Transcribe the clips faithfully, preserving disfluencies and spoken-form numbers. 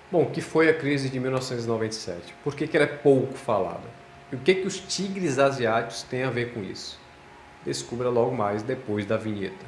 Bom, o que foi a crise de mil novecentos e noventa e sete? Por que que ela é pouco falada? E o que que os tigres asiáticos têm a ver com isso? Descubra logo mais depois da vinheta.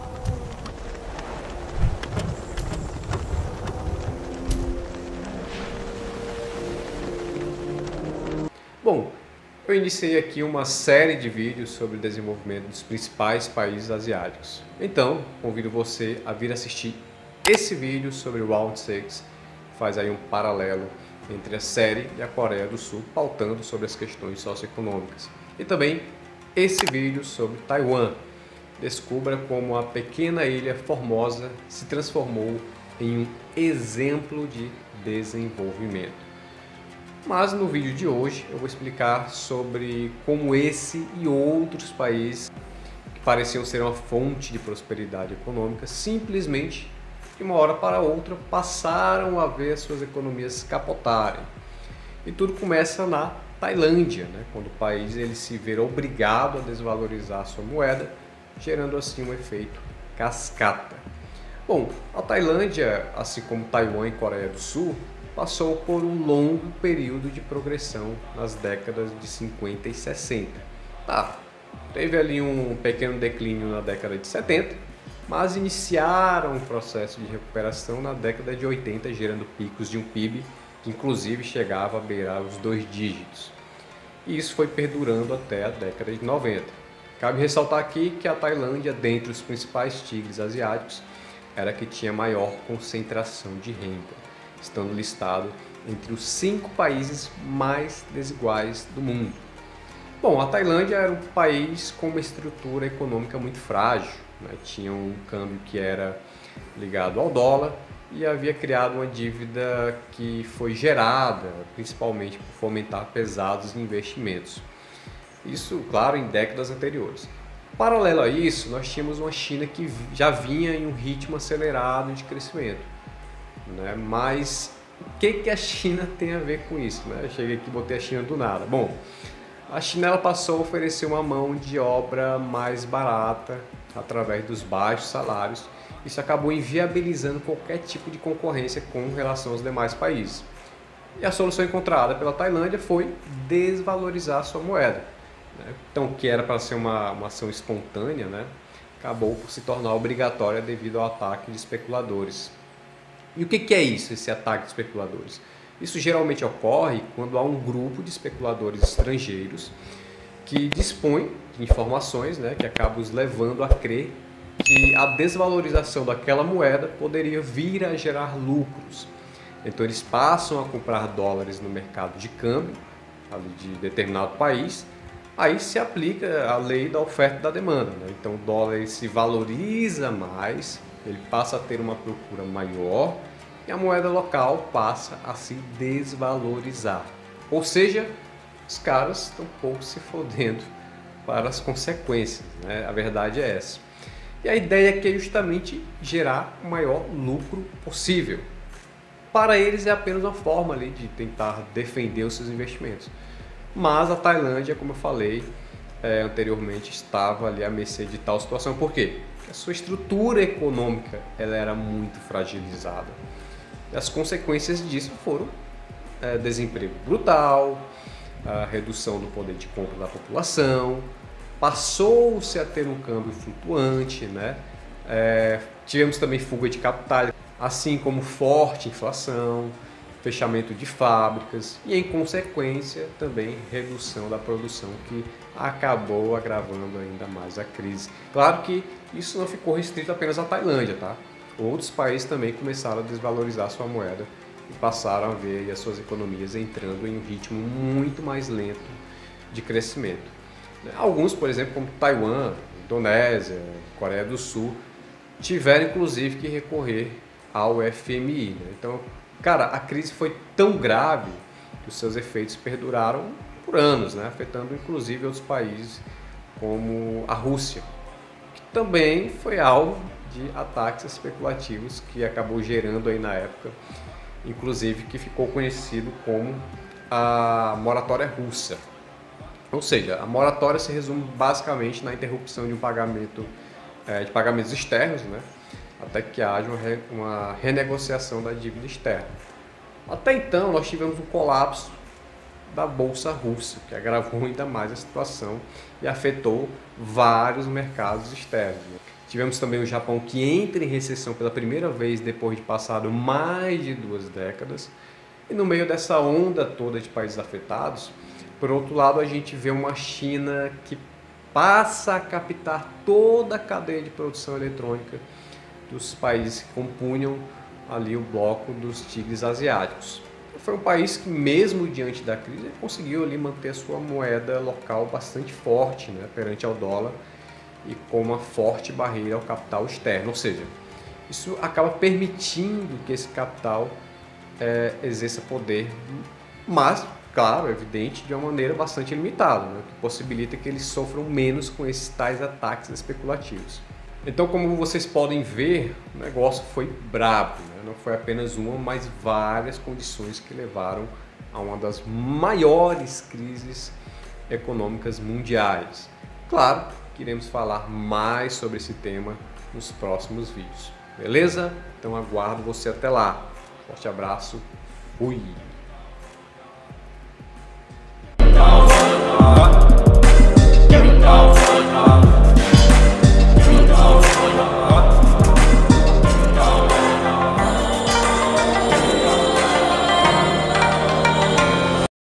Bom, eu iniciei aqui uma série de vídeos sobre o desenvolvimento dos principais países asiáticos. Então, convido você a vir assistir esse vídeo sobre o Round seis, que faz aí um paralelo entre a série e a Coreia do Sul, pautando sobre as questões socioeconômicas. E também esse vídeo sobre Taiwan. Descubra como a pequena ilha Formosa se transformou em um exemplo de desenvolvimento. Mas no vídeo de hoje eu vou explicar sobre como esse e outros países que pareciam ser uma fonte de prosperidade econômica simplesmente de uma hora para outra passaram a ver suas economias capotarem. E tudo começa na Tailândia, né? Quando o país ele se vê obrigado a desvalorizar sua moeda, gerando assim um efeito cascata. Bom, a Tailândia, assim como Taiwan e Coreia do Sul, passou por um longo período de progressão nas décadas de cinquenta e sessenta. Tá, teve ali um pequeno declínio na década de setenta, mas iniciaram um processo de recuperação na década de oitenta, gerando picos de um P I B que inclusive chegava a beirar os dois dígitos. E isso foi perdurando até a década de noventa. Cabe ressaltar aqui que a Tailândia, dentre os principais tigres asiáticos, era a que tinha maior concentração de renda, estando listado entre os cinco países mais desiguais do mundo. Bom, a Tailândia era um país com uma estrutura econômica muito frágil, né? Tinha um câmbio que era ligado ao dólar e havia criado uma dívida que foi gerada principalmente por fomentar pesados investimentos. Isso, claro, em décadas anteriores. Paralelo a isso, nós tínhamos uma China que já vinha em um ritmo acelerado de crescimento, né? Mas o que que a China tem a ver com isso, né? Eu cheguei aqui e botei a China do nada. Bom, a China ela passou a oferecer uma mão de obra mais barata através dos baixos salários. Isso acabou inviabilizando qualquer tipo de concorrência com relação aos demais países. E a solução encontrada pela Tailândia foi desvalorizar sua moeda, né? Então, o que era para ser uma, uma ação espontânea, né? Acabou por se tornar obrigatória devido ao ataque de especuladores. E o que que é isso, esse ataque de especuladores? Isso geralmente ocorre quando há um grupo de especuladores estrangeiros que dispõe de informações, né, que acabam os levando a crer que a desvalorização daquela moeda poderia vir a gerar lucros. Então eles passam a comprar dólares no mercado de câmbio ali de determinado país, aí se aplica a lei da oferta e da demanda, né? Então o dólar ele se valoriza mais, ele passa a ter uma procura maior e a moeda local passa a se desvalorizar. Ou seja, os caras estão pouco se fodendo para as consequências, né? A verdade é essa. E a ideia aqui é justamente gerar o maior lucro possível. Para eles é apenas uma forma ali de tentar defender os seus investimentos. Mas a Tailândia, como eu falei é, anteriormente, estava ali à mercê de tal situação. Por quê? Porque a sua estrutura econômica ela era muito fragilizada. E as consequências disso foram é, desemprego brutal, a redução do poder de compra da população, passou-se a ter um câmbio flutuante, né? É, tivemos também fuga de capitais, assim como forte inflação, fechamento de fábricas e, em consequência, também redução da produção, que acabou agravando ainda mais a crise. Claro que isso não ficou restrito apenas à Tailândia, tá? Outros países também começaram a desvalorizar sua moeda e passaram a ver as suas economias entrando em um ritmo muito mais lento de crescimento. Alguns, por exemplo, como Taiwan, Indonésia, Coreia do Sul, tiveram inclusive que recorrer ao F M I, né? Então, cara, a crise foi tão grave que os seus efeitos perduraram por anos, né? Afetando inclusive outros países como a Rússia, que também foi alvo de ataques especulativos que acabou gerando aí na época, inclusive que ficou conhecido como a moratória russa. Ou seja, a moratória se resume basicamente na interrupção de um pagamento, é, de pagamentos externos, né, até que haja uma, re, uma renegociação da dívida externa. Até então, nós tivemos um colapso da Bolsa Russa, que agravou ainda mais a situação e afetou vários mercados externos. Tivemos também o Japão, que entra em recessão pela primeira vez depois de passado mais de duas décadas. E no meio dessa onda toda de países afetados, por outro lado, a gente vê uma China que passa a captar toda a cadeia de produção eletrônica dos países que compunham ali o bloco dos tigres asiáticos. Foi um país que, mesmo diante da crise, conseguiu ali manter a sua moeda local bastante forte, né, perante ao dólar e com uma forte barreira ao capital externo. Ou seja, isso acaba permitindo que esse capital é, exerça poder, mas, claro, é evidente, de uma maneira bastante limitada, né, que possibilita que eles sofram menos com esses tais ataques especulativos. Então, como vocês podem ver, o negócio foi brabo, né? Não foi apenas uma, mas várias condições que levaram a uma das maiores crises econômicas mundiais. Claro, queremos falar mais sobre esse tema nos próximos vídeos, beleza? Então aguardo você até lá. Forte abraço, fui!